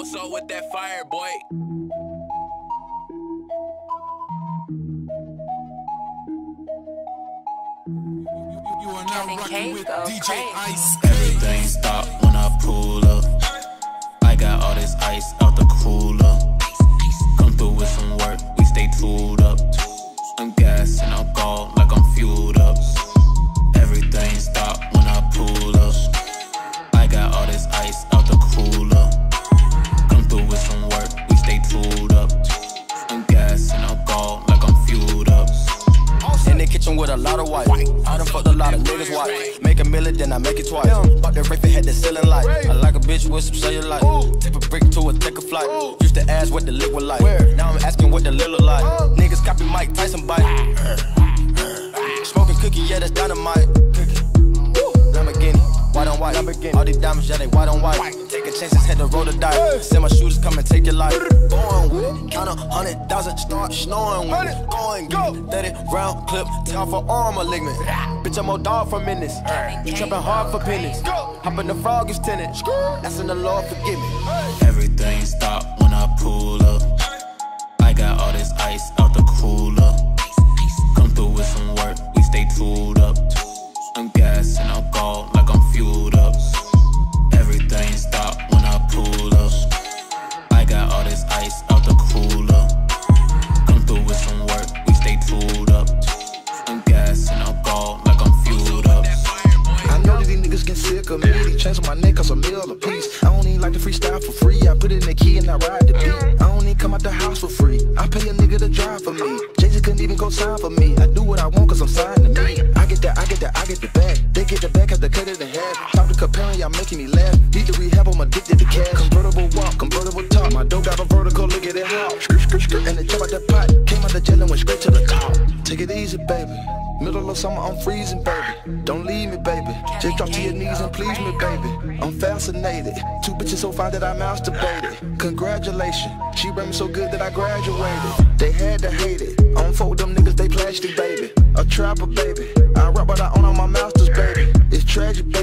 What's up with that fire, boy? You are now rocking with DJ ICEK. Everything stop when I pull up. I got all this ice out the cooler. Come through with some work, we stay tooled up. I'm gassing, I'm gone like I'm fueled up. Everything stop when I pull up. I got all this ice out the cooler. Come through with some work, we stay tooled up. I'm gassing, I'm gone like I'm fueled up. In the kitchen with a lot of white. I done fucked a lot of niggas white. Make a million, then I make it twice. Bought the Rafe, had the ceiling light. I like a bitch with some cellulite. Tip a brick to a take a flight. Used to ask what the lick was like. Now I'm asking what the lil look like. Niggas copy Mike Tyson bite. Smoking cookie, yeah, that's dynamite. Lamborghini, white on white. All these diamonds, yeah, they white on white. Taking chances, had to roll the dice. Send my shooters, come and take your life. Born with it, count 100,000, start snoring with it. Going, get it, 30 round clip, top for arm malignant. Bitch, I'm a dog for minutes. Trapping hard for pennies. Hop in the frog is tenant. That's in the Lord, forgive me. Everything stop when I pull up. I got all this ice out the cooler. Come through with some work, we stay tooled up. I'm gassing, I'm gone like I'm fueled up. Everything stop when I pull up. I got all this ice out the cooler. Come through with some work, we stay tooled up. I'm gassing, I'm gone like I'm fueled up. I know that these niggas get sick of me. These chains on my neck cost a meal a piece. I don't even like to freestyle for free. I put it in the key and I ride the beat. I don't even come out the house for free. I pay a nigga to drive for me. Jay-Z couldn't even go sign for me. I do what I want cause I'm signed to me. I get the bag. They get the bag, have to cut it in half. Stop the comparing, y'all making me laugh. Need to rehab, I'm addicted to cash. Convertible walk, convertible talk. My dough got a vertical, look at it hot. And they jump out that pot. Came out the jail and went straight to the top. Take it easy, baby. Middle of summer, I'm freezing, baby. Don't leave me, baby. Just drop to your knees and please me, baby. I'm fascinated. Two bitches so fine that I masturbated. Congratulations. She ran me so good that I graduated. They had to hate it. I don't fuck with them niggas, they plastic, baby. A trapper, baby. I rap, but I own all my masters, baby. It's tragic,